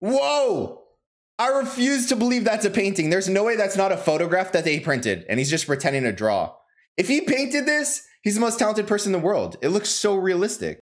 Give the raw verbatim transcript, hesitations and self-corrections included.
Whoa! I refuse to believe that's a painting. There's no way that's not a photograph that they printed and he's just pretending to draw. If he painted this, he's the most talented person in the world. It looks so realistic.